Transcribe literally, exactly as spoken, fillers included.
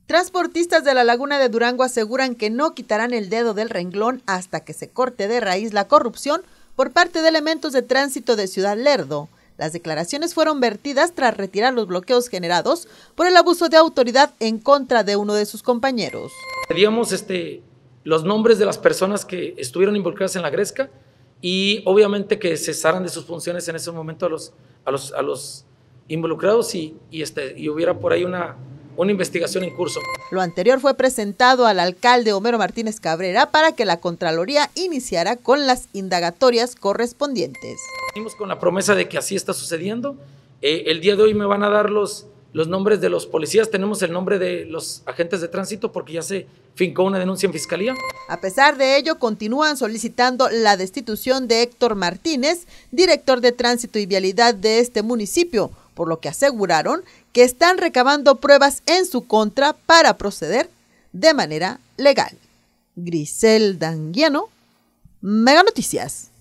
Transportistas de la Laguna de Durango aseguran que no quitarán el dedo del renglón hasta que se corte de raíz la corrupción por parte de elementos de tránsito de Ciudad Lerdo. Las declaraciones fueron vertidas tras retirar los bloqueos generados por el abuso de autoridad en contra de uno de sus compañeros. Pedíamos este, los nombres de las personas que estuvieron involucradas en la gresca y obviamente que cesaran de sus funciones en ese momento a los, a los, a los involucrados y, y, este, y hubiera por ahí una... una investigación en curso. Lo anterior fue presentado al alcalde Homero Martínez Cabrera para que la Contraloría iniciara con las indagatorias correspondientes. Venimos con la promesa de que así está sucediendo. Eh, el día de hoy me van a dar los, los nombres de los policías, tenemos el nombre de los agentes de tránsito porque ya se fincó una denuncia en fiscalía. A pesar de ello, continúan solicitando la destitución de Héctor Martínez, director de Tránsito y Vialidad de este municipio, por lo que aseguraron que están recabando pruebas en su contra para proceder de manera legal. Griselda Anguiano, Mega Noticias.